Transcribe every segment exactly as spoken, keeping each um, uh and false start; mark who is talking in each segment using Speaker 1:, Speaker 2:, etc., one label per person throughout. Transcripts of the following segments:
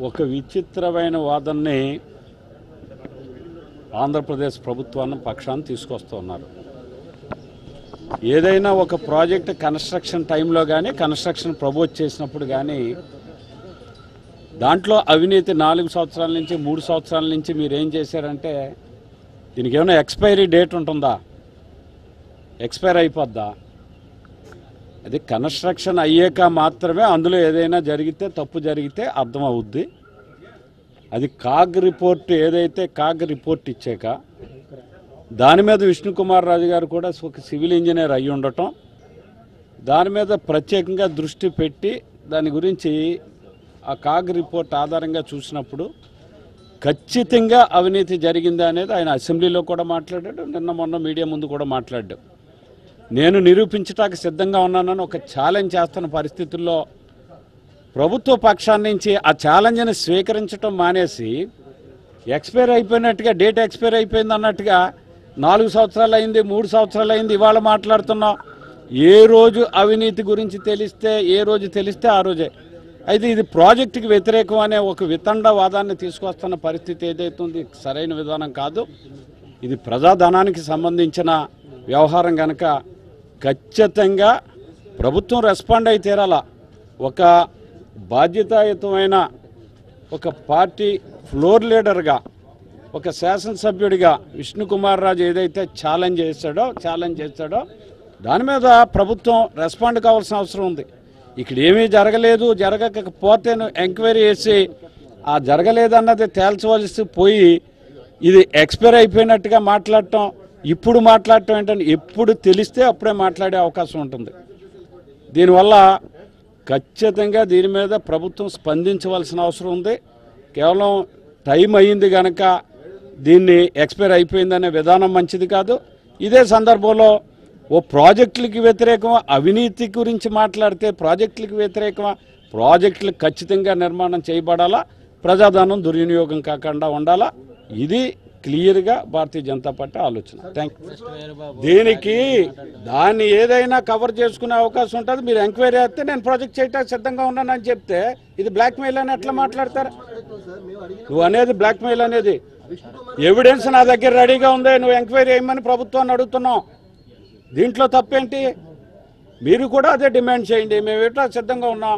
Speaker 1: ఒక విచిత్రమైన వాదనని ఆంధ్రప్రదేశ్ ప్రభుత్వాన్ని పక్షాన్ని తీసుకొస్తూ ఉన్నారు. ఏదైనా ఒక ప్రాజెక్ట్ కన్స్ట్రక్షన్ టైంలో కానీ కన్స్ట్రక్షన్ ప్రపోజ్ చేసినప్పుడు కానీ దాంట్లో అవినీతి నాలుగు సంవత్సరాల నుంచి మూడు సంవత్సరాల నుంచి మీరు ఏం చేశారంటే దీనికి ఏమైనా ఎక్స్పైరీ డేట్ ఉంటుందా? ఎక్స్పైర్ అయిపోద్దా? అది కన్స్ట్రక్షన్ అయ్యాక మాత్రమే అందులో ఏదైనా జరిగితే తప్పు జరిగితే అర్థం అవుద్ది. అది కాగ్ రిపోర్ట్ ఏదైతే కాగ్ రిపోర్ట్ ఇచ్చాక దాని మీద విష్ణుకుమార్ రాజు గారు కూడా ఒక సివిల్ ఇంజనీర్ అయి ఉండటం, దాని మీద ప్రత్యేకంగా దృష్టి పెట్టి దాని గురించి ఆ కాగ్ రిపోర్ట్ ఆధారంగా చూసినప్పుడు ఖచ్చితంగా అవినీతి జరిగిందా అనేది ఆయన అసెంబ్లీలో కూడా మాట్లాడాడు, నిన్న మొన్న మీడియా ముందు కూడా మాట్లాడాడు. నేను నిరూపించడానికి సిద్ధంగా ఉన్నానని ఒక ఛాలెంజ్ చేస్తున్న పరిస్థితుల్లో ప్రభుత్వ పక్షాన్ని నుంచి ఆ ఛాలెంజ్ని స్వీకరించడం మానేసి ఎక్స్పైర్ అయిపోయినట్టుగా డేట్ ఎక్స్పైర్ అయిపోయింది అన్నట్టుగా నాలుగు సంవత్సరాలు అయింది, మూడు సంవత్సరాలు అయింది, ఇవాళ మాట్లాడుతున్నాం. ఏ రోజు అవినీతి గురించి తెలిస్తే ఏ రోజు తెలిస్తే ఆ రోజే. అయితే ఇది ప్రాజెక్టుకి వ్యతిరేకం అనే ఒక వితండవాదాన్ని తీసుకొస్తున్న పరిస్థితి ఏదైతుంది సరైన విధానం కాదు. ఇది ప్రజాధనానికి సంబంధించిన వ్యవహారం కనుక ఖచ్చితంగా ప్రభుత్వం రెస్పాండ్ అయి తీరాల. ఒక బాధ్యతాయుతమైన ఒక పార్టీ ఫ్లోర్ లీడర్గా ఒక శాసనసభ్యుడిగా విష్ణుకుమార్ రాజు ఏదైతే ఛాలెంజ్ చేశాడో ఛాలెంజ్ చేశాడో దాని మీద ప్రభుత్వం రెస్పాండ్ కావాల్సిన అవసరం ఉంది. ఇక్కడ ఏమీ జరగలేదు, జరగకపోతే ఎంక్వైరీ చేసి ఆ జరగలేదన్నది తేల్చవలసి పోయి ఇది ఎక్స్పైర్ అయిపోయినట్టుగా మాట్లాడటం, ఇప్పుడు మాట్లాడటం ఏంటంటే ఎప్పుడు తెలిస్తే అప్పుడే మాట్లాడే అవకాశం ఉంటుంది. దీనివల్ల ఖచ్చితంగా దీని మీద ప్రభుత్వం స్పందించవలసిన అవసరం ఉంది. కేవలం టైం అయ్యింది కనుక దీన్ని ఎక్స్పైర్ అయిపోయిందనే విధానం మంచిది కాదు. ఇదే సందర్భంలో ఓ ప్రాజెక్టులకి వ్యతిరేకమా అవినీతి గురించి మాట్లాడితే ప్రాజెక్టులకు వ్యతిరేకమా? ప్రాజెక్టులు ఖచ్చితంగా నిర్మాణం చేయబడాలా, ప్రజాధనం దుర్వినియోగం కాకుండా ఉండాలా. ఇది క్లియర్గా భారతీయ జనతా పార్టీ ఆలోచన. Thank you. దీనికి దాన్ని ఏదైనా కవర్ చేసుకునే అవకాశం ఉంటుంది. మీరు ఎంక్వైరీ చేస్తే నేను ప్రాజెక్ట్ చేయడానికి సిద్ధంగా ఉన్నానని చెప్తే ఇది బ్లాక్మెయిల్ అని ఎట్లా మాట్లాడతారు? నువ్వు అనేది బ్లాక్మెయిల్ అనేది ఎవిడెన్స్ నా దగ్గర రెడీగా ఉంది, నువ్వు ఎంక్వైరీ చేయమని ప్రభుత్వాన్ని అడుగుతున్నావు. దీంట్లో తప్పేంటి? మీరు కూడా అదే డిమాండ్ చేయండి. మేము ఎట్లా సిద్ధంగా ఉన్నాం,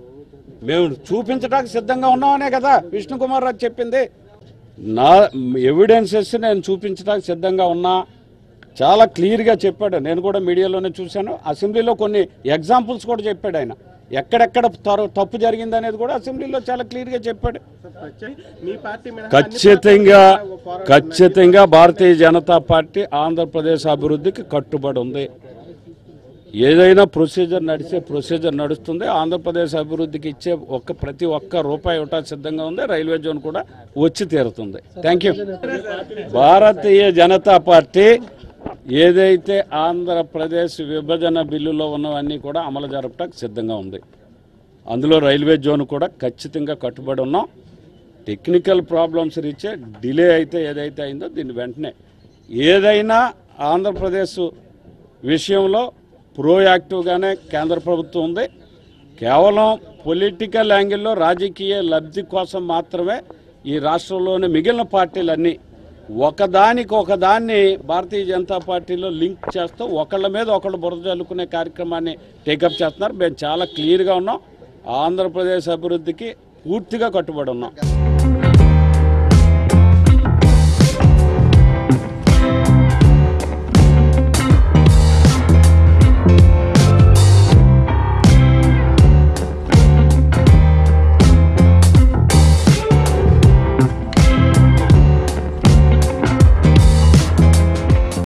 Speaker 1: మేము చూపించడానికి సిద్ధంగా ఉన్నామనే కదా విష్ణుకుమార్ రాజు చెప్పింది. నా ఎవిడెన్సెస్ నేను చూపించడానికి సిద్ధంగా ఉన్నా చాలా క్లియర్గా చెప్పాడు. నేను కూడా మీడియాలోనే చూశాను, అసెంబ్లీలో కొన్ని ఎగ్జాంపుల్స్ కూడా చెప్పాడు ఆయన. ఎక్కడెక్కడ తప్పు జరిగింది అనేది కూడా అసెంబ్లీలో చాలా క్లియర్గా చెప్పాడు. ఖచ్చితంగా ఖచ్చితంగా భారతీయ జనతా పార్టీ ఆంధ్రప్రదేశ్ అభివృద్ధికి కట్టుబడి ఉంది. ఏదైనా ప్రొసీజర్ నడిచే ప్రొసీజర్ నడుస్తుంది. ఆంధ్రప్రదేశ్ అభివృద్ధికి ఇచ్చే ఒక్క ప్రతి ఒక్క రూపాయి ఇవ్వటానికి సిద్ధంగా ఉంది. రైల్వే జోన్ కూడా వచ్చి తీరుతుంది. Thank you. భారతీయ జనతా పార్టీ ఏదైతే ఆంధ్రప్రదేశ్ విభజన బిల్లులో ఉన్నవన్నీ కూడా అమలు జరపడానికి సిద్ధంగా ఉంది. అందులో రైల్వే జోన్ కూడా ఖచ్చితంగా కట్టుబడి ఉన్నాం. టెక్నికల్ ప్రాబ్లమ్స్ రీచే డిలే అయితే ఏదైతే అయిందో దీన్ని వెంటనే ఏదైనా ఆంధ్రప్రదేశ్ విషయంలో ప్రోయాక్టివ్గానే కేంద్ర ప్రభుత్వం ఉంది. కేవలం పొలిటికల్ యాంగిల్లో రాజకీయ లబ్ధి కోసం మాత్రమే ఈ రాష్ట్రంలోని మిగిలిన పార్టీలన్నీ ఒకదానికి ఒకదాన్ని భారతీయ జనతా పార్టీలో లింక్ చేస్తూ ఒకళ్ళ మీద ఒకళ్ళు బురద జల్లుకునే కార్యక్రమాన్ని టేకప్ చేస్తున్నారు. మేము చాలా క్లియర్గా ఉన్నాం. ఆంధ్రప్రదేశ్ అభివృద్ధికి పూర్తిగా కట్టుబడి ఉన్నాం.